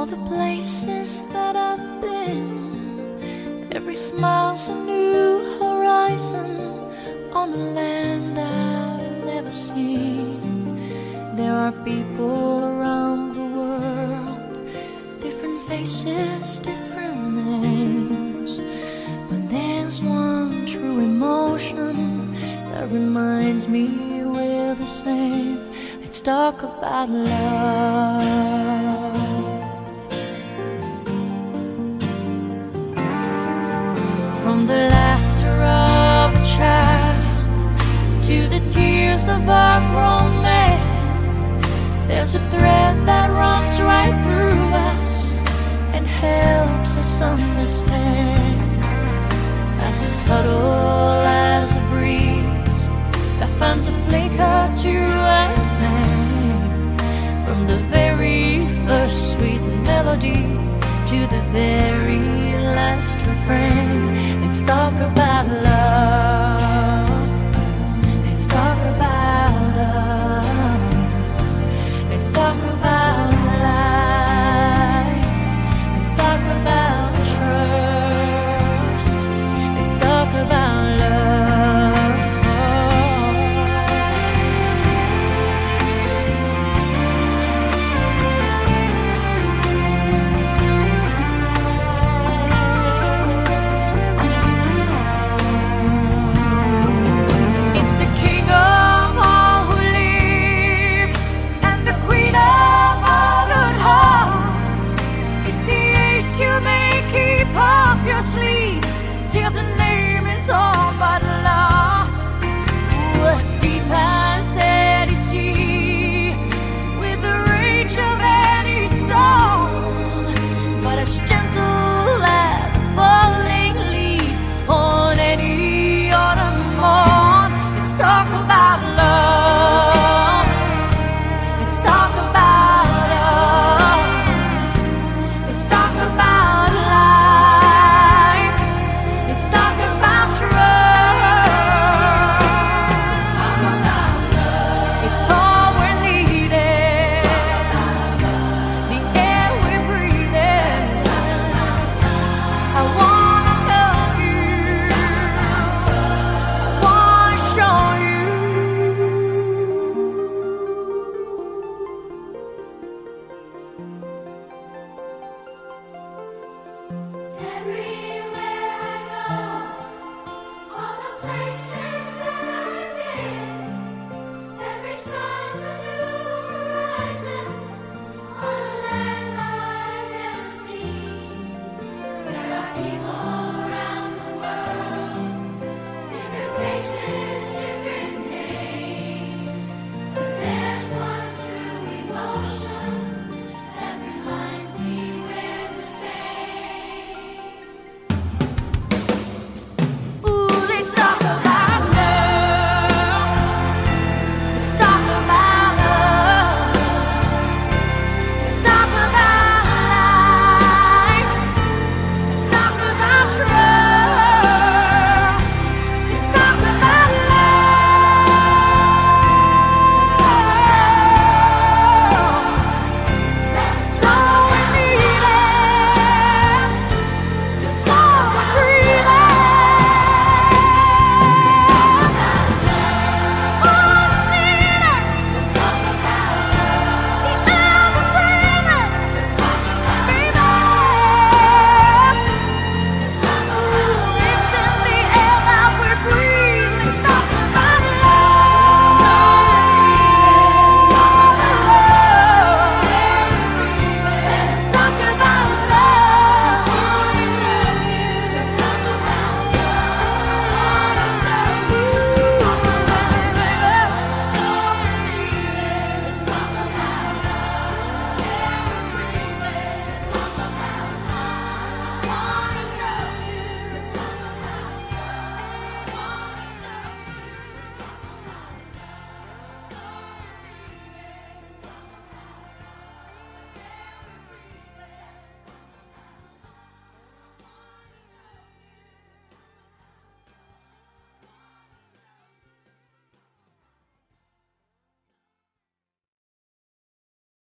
all the places that I've been. Every smile's a new horizon on a land I've never seen. There are people around the world, different faces, different names, but there's one true emotion that reminds me we're the same. Let's talk about love. From the laughter of a child to the tears of a grown man, there's a thread that runs right through us and helps us understand. As subtle as a breeze that finds a flicker to a flame, from the very first sweet melody to the very last refrain. Let's talk about love. Let's talk about us. Let's talk about life. Let's talk about trust. Let's talk about love. You may keep up your sleeve till the name is on, but